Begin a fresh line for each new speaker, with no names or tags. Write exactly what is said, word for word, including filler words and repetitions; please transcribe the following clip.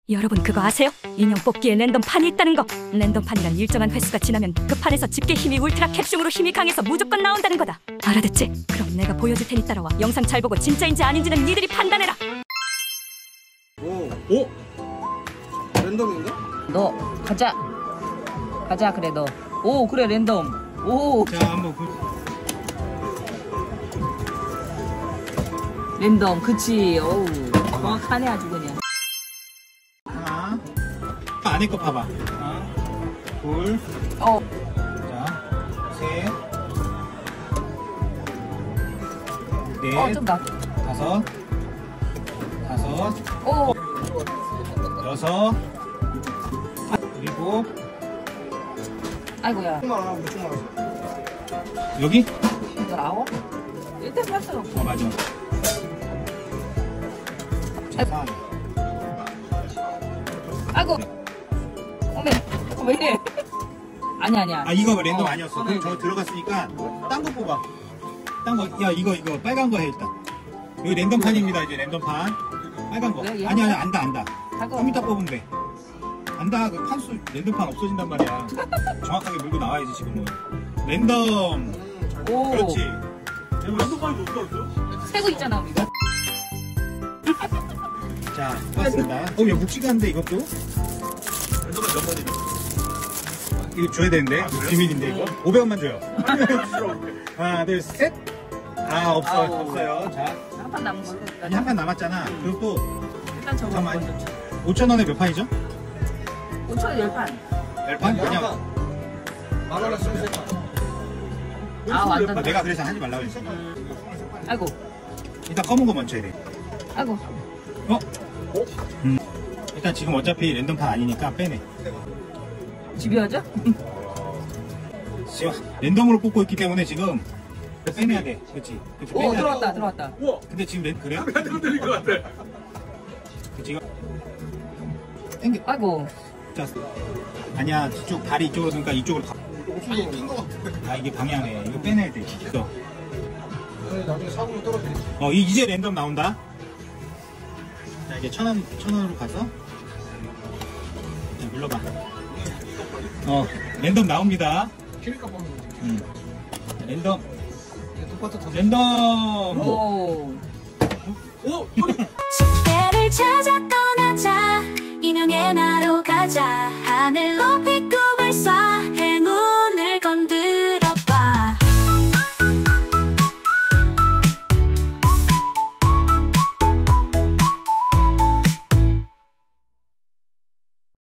여러분 그거 아세요? 인형 뽑기에 랜덤판이 있다는 거. 랜덤판이란 일정한 횟수가 지나면 그 판에서 집게 힘이 울트라 캡슐로 힘이 강해서 무조건 나온다는 거다. 알아듣지? 그럼 내가 보여줄 테니 따라와. 영상 잘 보고 진짜인지 아닌지는 니들이 판단해라.
오. 오? 랜덤인가?
너 가자. 가자 그래 너. 오 그래 랜덤. 오.
자 한번 그...
랜덤 그치. 어우 정확하네 아주 그냥.
하나. 안에 거 봐봐. 하나. 둘.
어.
자. 셋. 넷.
어 좀 나.
다섯. 다섯.
오.
여섯. 일곱.
아이고야.
여기?
여덟 아홉. 일단 할수록.
어 맞아. 자.
아이고. 어메. 어, 왜 이래? 아니 아니야.
아 이거 랜덤
어,
아니었어.
어,
그럼
네.
저 들어갔으니까 딴 거 뽑아. 딴 거. 야 이거 이거 빨간 거 해 일단. 여기 랜덤판입니다. 이제 랜덤판. 빨간 거.
왜, 얘
아니 아니 안다 안다.
가고.
컴퓨터 뽑으면 돼. 안다. 그 판수 랜덤판 없어진단 말이야. 정확하게 물고 나와야지 지금은. 랜덤.
오.
그렇지. 랜덤판이 어디 갔어요?
세고 있잖아 우리가.
자, 고맙습니다. 어, 야, 묵지가 한데, 이것도? 랜덤은 몇 번이죠? 이거 줘야 되는데? 비밀인데, 이거? 오백 원만 줘요. 하나, 둘, 셋. 아, 없어요.
아우.
없어요. 자,
한 판 남은 걸로.
아니, 한 판 남았잖아. 그리고 또,
일단 저거
잠깐만.
먼저.
오천 원에 몇 판이죠?
오천 원 열 판.
열 판? 그냥.
만 원에 쓰면 세 판.
아 완전.
아, 내가 그래서 하지 말라고 했어.
아이고.
일단 검은 거 먼저 해야 돼.
아이고.
어? 음. 일단 지금 어차피 랜덤판 아니니까 빼네.
집요하죠?
지금 랜덤으로 뽑고 있기 때문에 지금 빼내야 돼. 그렇지. 그렇지.
오
빼내야 돼.
들어왔다 들어왔다.
근데 지금 랜, 그래요?
흔들릴 것 같아.
그 지금 땡겨.
아이고.
자, 아니야. 뒤쪽 다리 이쪽으로 그러니까 이쪽으로 가.
아니, 낀것 같아.
아 이게 방향에 이거 빼내야 돼. 또.
아니, 나중에 사고로 떨어지겠지.
어 이- 이제 랜덤 나온다. 자 이제 천 원, 천 원으로 가서 자, 눌러봐. 어 랜덤 나옵니다.
키니까 뽑는 거지.
음. 랜덤
이게 똑같아. 더.
랜덤.
오.
오!
집게를 찾아 떠나자 인형의 나로 가자 하늘 높이